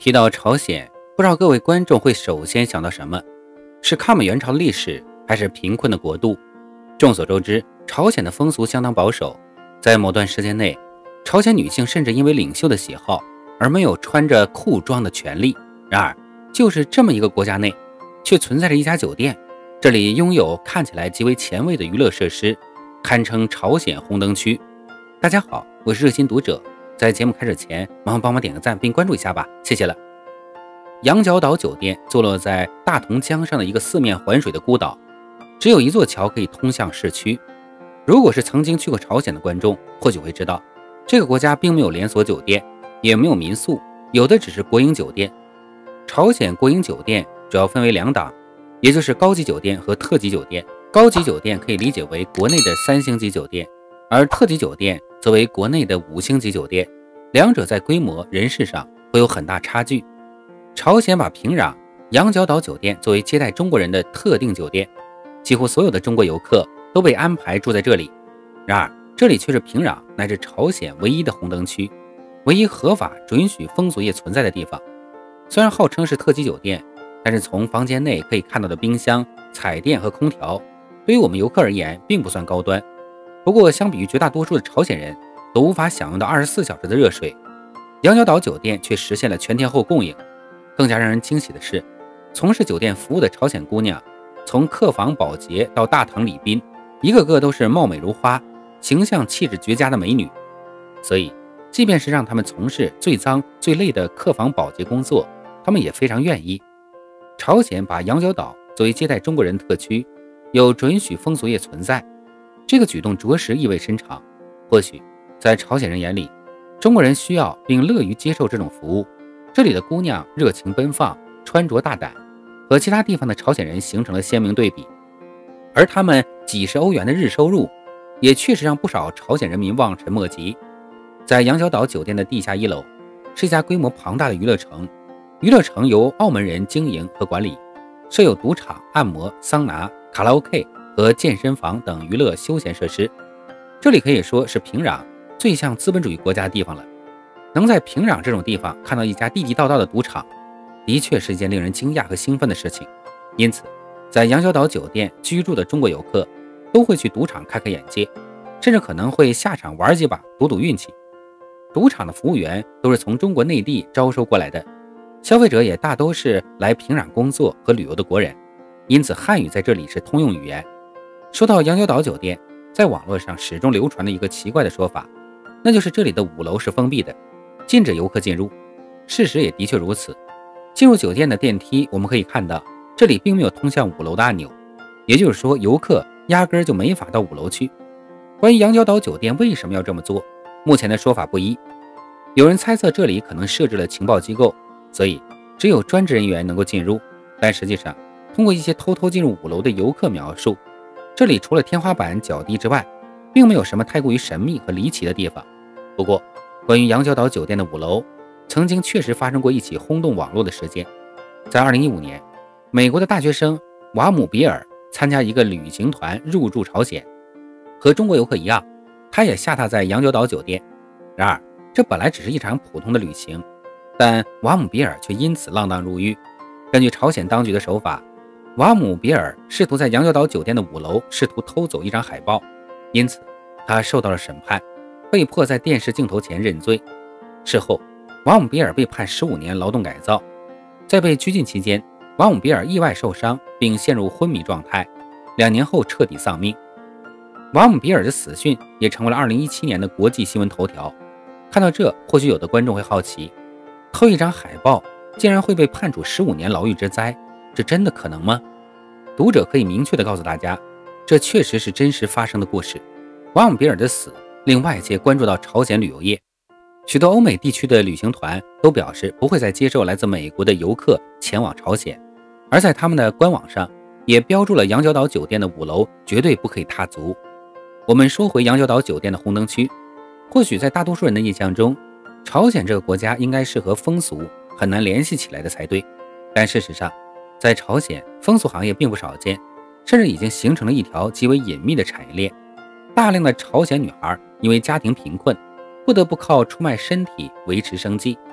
提到朝鲜，不知道各位观众会首先想到什么？是抗美援朝的历史，还是贫困的国度？众所周知，朝鲜的风俗相当保守，在某段时间内，朝鲜女性甚至因为领袖的喜好而没有穿着裤装的权利。然而，就是这么一个国家内，却存在着一家酒店，这里拥有看起来极为前卫的娱乐设施，堪称朝鲜红灯区。大家好，我是热心读者。在节目开始前，麻烦帮忙点个赞并关注一下吧，谢谢了。羊角岛酒店坐落在大同江上的一个四面环水的孤岛，只有一座桥可以通向市区。如果是曾经去过朝鲜的观众，或许会知道，这个国家并没有连锁酒店，也没有民宿，有的只是国营酒店。朝鲜国营酒店主要分为两档，也就是高级酒店和特级酒店。高级酒店可以理解为国内的3星级酒店，而特级酒店则为国内的5星级酒店，两者在规模、人事上会有很大差距。朝鲜把平壤羊角岛酒店作为接待中国人的特定酒店，几乎所有的中国游客都被安排住在这里。然而，这里却是平壤乃至朝鲜唯一的红灯区，唯一合法准许风俗业存在的地方。虽然号称是特级酒店，但是从房间内可以看到的冰箱、彩电和空调，对于我们游客而言并不算高端。不过，相比于绝大多数的朝鲜人都无法享用到24小时的热水，羊角岛酒店却实现了全天候供应。更加让人惊喜的是，从事酒店服务的朝鲜姑娘，从客房保洁到大堂礼宾，一个个都是貌美如花，形象气质绝佳的美女。所以，即便是让他们从事最脏最累的客房保洁工作，他们也非常愿意。朝鲜把羊角岛作为接待中国人特区，有准许风俗业存在，这个举动着实意味深长。或许在朝鲜人眼里，中国人需要并乐于接受这种服务。这里的姑娘热情奔放，穿着大胆，和其他地方的朝鲜人形成了鲜明对比。而他们几十欧元的日收入，也确实让不少朝鲜人民望尘莫及。在羊角岛酒店的地下1楼，是一家规模庞大的娱乐城。娱乐城由澳门人经营和管理，设有赌场、按摩、桑拿、卡拉 OK 和健身房等娱乐休闲设施。这里可以说是平壤最像资本主义国家的地方了。能在平壤这种地方看到一家地地道道的赌场，的确是一件令人惊讶和兴奋的事情。因此，在羊角岛酒店居住的中国游客都会去赌场开开眼界，甚至可能会下场玩几把，赌赌运气。赌场的服务员都是从中国内地招收过来的，消费者也大都是来平壤工作和旅游的国人，因此汉语在这里是通用语言。说到羊角岛酒店，在网络上始终流传的一个奇怪的说法，那就是这里的5楼是封闭的，禁止游客进入。事实也的确如此。进入酒店的电梯，我们可以看到这里并没有通向5楼的按钮，也就是说，游客压根儿就没法到5楼去。关于羊角岛酒店为什么要这么做，目前的说法不一。有人猜测这里可能设置了情报机构，所以只有专职人员能够进入。但实际上，通过一些偷偷进入5楼的游客描述，这里除了天花板较低之外，并没有什么太过于神秘和离奇的地方。不过，关于羊角岛酒店的5楼，曾经确实发生过一起轰动网络的事件。在2015年，美国的大学生瓦姆比尔参加一个旅行团入住朝鲜，和中国游客一样，他也下榻在羊角岛酒店。然而，这本来只是一场普通的旅行，但瓦姆比尔却因此锒铛入狱。根据朝鲜当局的手法，瓦姆比尔试图在羊角岛酒店的5楼试图偷走一张海报，因此他受到了审判，被迫在电视镜头前认罪。事后，瓦姆比尔被判15年劳动改造。在被拘禁期间，瓦姆比尔意外受伤并陷入昏迷状态，2年后彻底丧命。瓦姆比尔的死讯也成为了2017年的国际新闻头条。看到这，或许有的观众会好奇，偷一张海报竟然会被判处15年牢狱之灾，这真的可能吗？读者可以明确地告诉大家，这确实是真实发生的故事。瓦姆比尔的死令外界关注到朝鲜旅游业，许多欧美地区的旅行团都表示不会再接受来自美国的游客前往朝鲜，而在他们的官网上也标注了羊角岛酒店的5楼绝对不可以踏足。我们说回羊角岛酒店的红灯区，或许在大多数人的印象中，朝鲜这个国家应该是和风俗很难联系起来的才对，但事实上，在朝鲜风俗行业并不少见，甚至已经形成了一条极为隐秘的产业链。大量的朝鲜女孩因为家庭贫困，不得不靠出卖身体维持生计，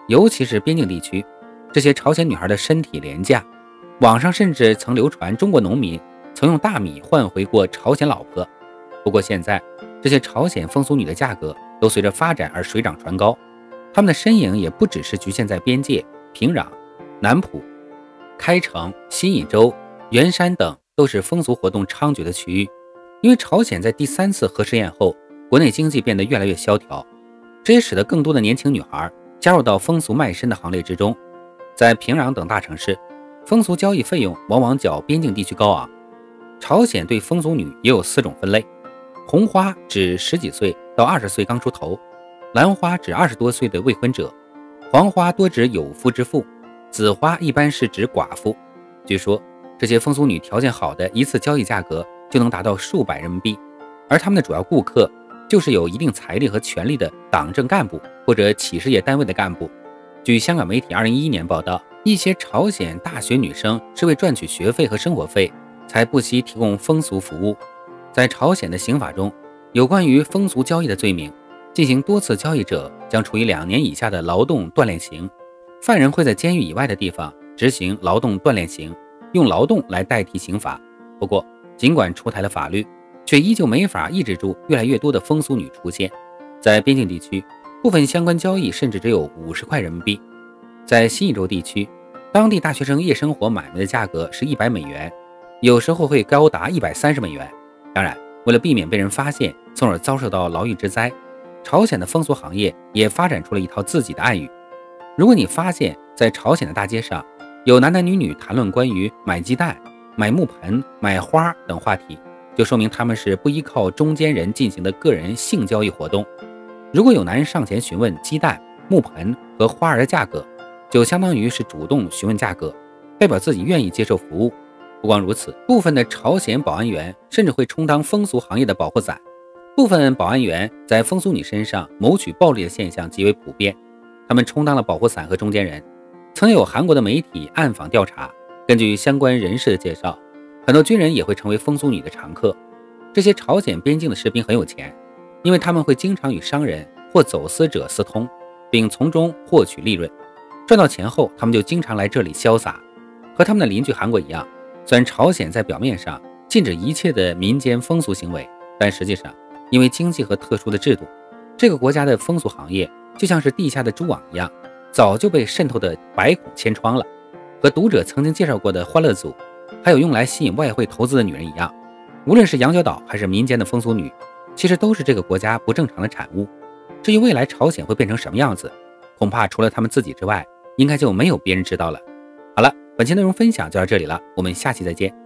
尤其是边境地区，这些朝鲜女孩的身体廉价，网上甚至曾流传中国农民曾用大米换回过朝鲜老婆。不过现在，这些朝鲜风俗女的价格都随着发展而水涨船高，她们的身影也不只是局限在边界、平壤、南浦、开城、新义州、元山等都是风俗活动猖獗的区域。因为朝鲜在第3次核试验后，国内经济变得越来越萧条，这也使得更多的年轻女孩加入到风俗卖身的行列之中。在平壤等大城市，风俗交易费用往往较边境地区高昂。朝鲜对风俗女也有4种分类：红花指10几岁到20岁刚出头，兰花指20多岁的未婚者，黄花多指有夫之妇，紫花一般是指寡妇。据说这些风俗女条件好的一次交易价格就能达到数百人民币，而他们的主要顾客就是有一定财力和权力的党政干部或者企事业单位的干部。据香港媒体2011年报道，一些朝鲜大学女生是为赚取学费和生活费才不惜提供风俗服务。在朝鲜的刑法中，有关于风俗交易的罪名，进行多次交易者将处以2年以下的劳动锻炼刑，犯人会在监狱以外的地方执行劳动锻炼刑，用劳动来代替刑罚。不过尽管出台了法律，却依旧没法抑制住越来越多的风俗女出现。在边境地区，部分相关交易甚至只有50块人民币。在新义州地区，当地大学生夜生活买卖的价格是100美元，有时候会高达130美元。当然，为了避免被人发现，从而遭受到牢狱之灾，朝鲜的风俗行业也发展出了一套自己的暗语。如果你发现在朝鲜的大街上有男男女女谈论关于买鸡蛋、买木盆、买花等话题，就说明他们是不依靠中间人进行的个人性交易活动。如果有男人上前询问鸡蛋、木盆和花儿的价格，就相当于是主动询问价格，代表自己愿意接受服务。不光如此，部分的朝鲜保安员甚至会充当风俗行业的保护伞。部分保安员在风俗女身上谋取暴利的现象极为普遍，他们充当了保护伞和中间人。曾有韩国的媒体暗访调查，根据相关人士的介绍，很多军人也会成为风俗女的常客。这些朝鲜边境的士兵很有钱，因为他们会经常与商人或走私者私通，并从中获取利润。赚到钱后，他们就经常来这里潇洒。和他们的邻居韩国一样，虽然朝鲜在表面上禁止一切的民间风俗行为，但实际上因为经济和特殊的制度，这个国家的风俗行业就像是地下的蛛网一样，早就被渗透得百孔千疮了。和读者曾经介绍过的欢乐组，还有用来吸引外汇投资的女人一样，无论是羊角岛还是民间的风俗女，其实都是这个国家不正常的产物。至于未来朝鲜会变成什么样子，恐怕除了他们自己之外，应该就没有别人知道了。好了，本期内容分享就到这里了，我们下期再见。